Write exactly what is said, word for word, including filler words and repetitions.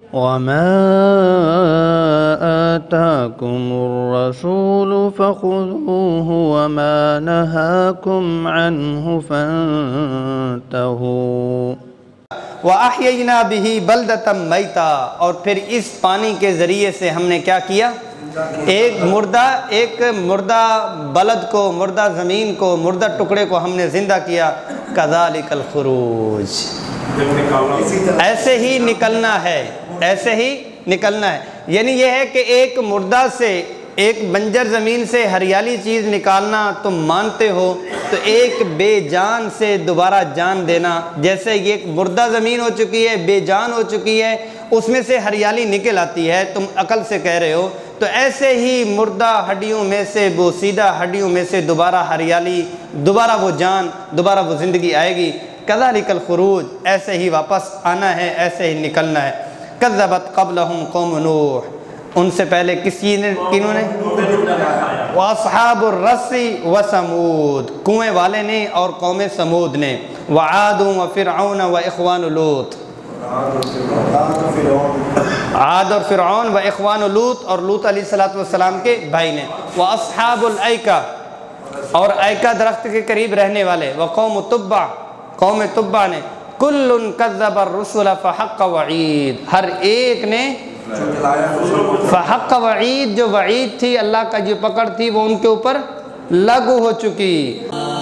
وَمَا آتَاكُمُ الرَّسُولُ فَخُذُوهُ وَمَا نَهَاكُمْ عَنْهُ فَانْتَهُوا وَأَحْيَيْنَا بِهِ بَلْدَةً مَيْتًا، اور پھر اس پانی کے ذریعے سے ہم نے کیا کیا؟ ایک مردہ ایک مردہ بلد کو، مردہ زمین کو، مردہ ٹکڑے کو ہم نے زندہ کیا۔ كَذَلِكَ الْخُرُوجِ، ایسے ہی نکلنا ہے، ایسے ہی نکلنا ہے۔ یعنی یہ ہے کہ ایک مردہ سے، ایک بنجر زمین سے ہریالی چیز نکالنا تم مانتے ہو، تو ایک بے جان سے دوبارہ جان دینا، جیسے یہ ایک مردہ زمین ہو چکی ہے، بے جان ہو چکی ہے، اس میں سے ہریالی نکل آتی ہے، تم عقل سے کہہ رہے ہو، تو ایسے ہی مردہ ہڈیوں میں سے، بوسیدہ ہڈیوں میں سے دوبارہ ہریالی، دوبارہ وہ جان، دوبارہ وہ زندگی آئے گی۔ كَذَلِكَ الْخُرُوجِ، ایسے ہی واپس آنا ہے، ایسے ہی نکلنا ہے۔ كَذَّبَتْ قَبْلَهُمْ قَوْمُ نُوح، ان سے پہلے کس چیز نے، کنہوں نے؟ وَأَصْحَابُ الرَّسِّ وَثَمُودَ، کنویں والے نے اور قوم سمود نے۔ وَعَادٌ وَفِرْعَوْنَ وَإِخْوَانُ لُوط، عاد اور فرعون و اخوان لوط، اور لوط علیہ السلام کے بھائی نے۔ وَأَصْحَابُ الْأَيْكَةِ، اور ایکا درخت کے قریب رہنے والے۔ وَقَوْمُ تُبَّعَ، قوم تبع نے۔ كُلٌّ كَذَّبَ الرُّسُلَ فَحَقَّ وَعِيدٌ، ہر ایک نے فحق وعید، جو وعید تھی، اللہ کا جو پکڑ تھی، وہ ان کے اوپر لاگو ہو چکی۔